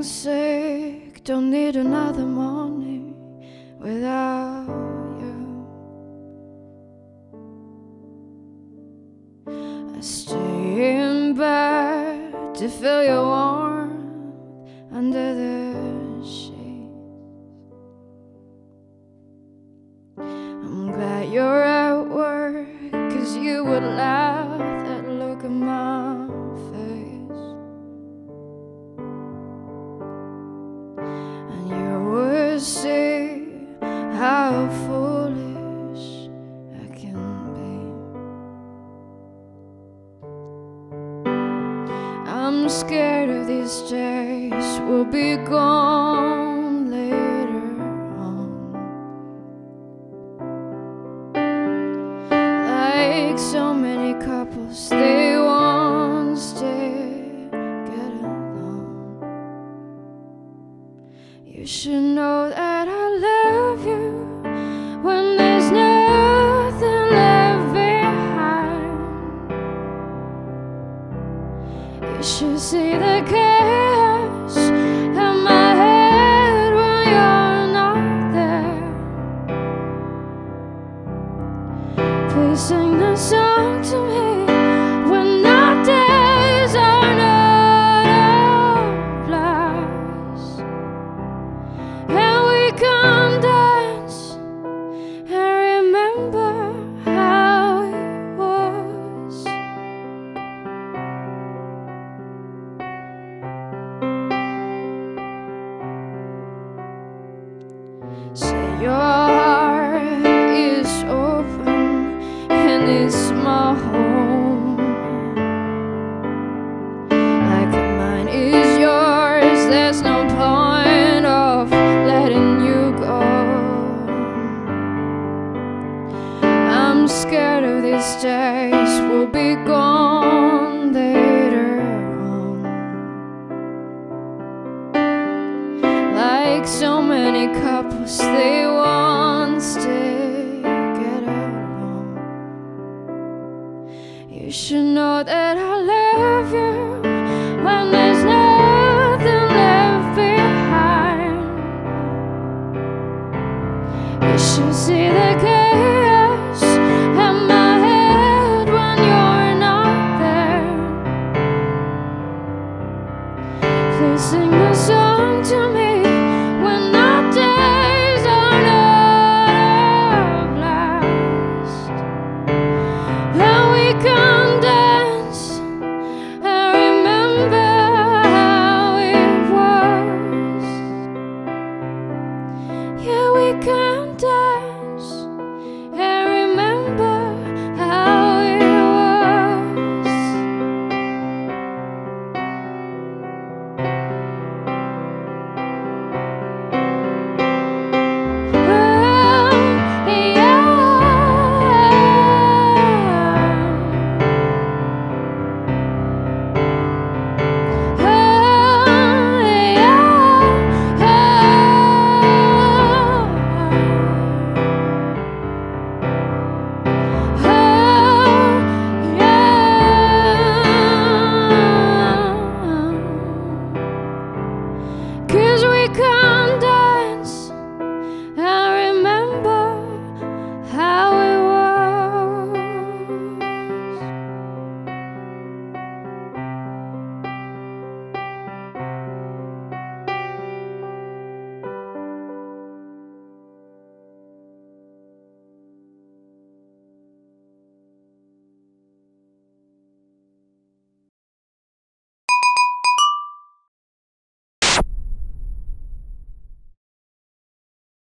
feeling sick, don't need another morning without you. I stay in bed to feel your warmth under the sheets. I'm glad you're at work, 'cause you would laugh at the look of my face, and you would see how foolish I can be. I'm scared of these days will be gone later on, like so many couples they once did get along. You should know that I love you when there's nothing left behind. You should see the chaos in my head when you're not there. Please sing the song to me when our days are not a blast, and we can dance and remember how it was. Say your heart is open and it's my home, like mine is yours. There's no point of letting you go. I'm scared of these days will be gone later on, like so many couples they once did get along. You should know that I love you when there's nothing left behind. You should see the